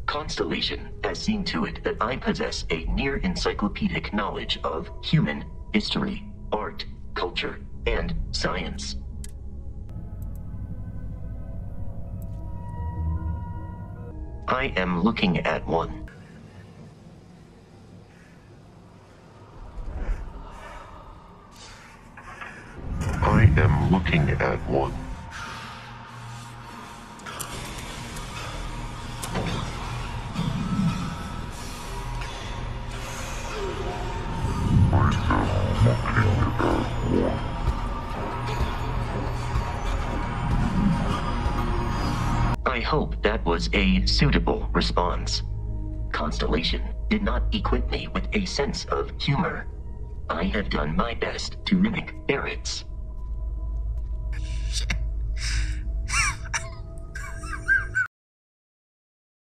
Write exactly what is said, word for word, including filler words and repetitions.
Constellation has seen to it that I possess a near-encyclopedic knowledge of human history, art, culture, and science. I am looking at one. I am looking at one. I hope that was a suitable response. Constellation did not equip me with a sense of humor. I have done my best to mimic Barrett's.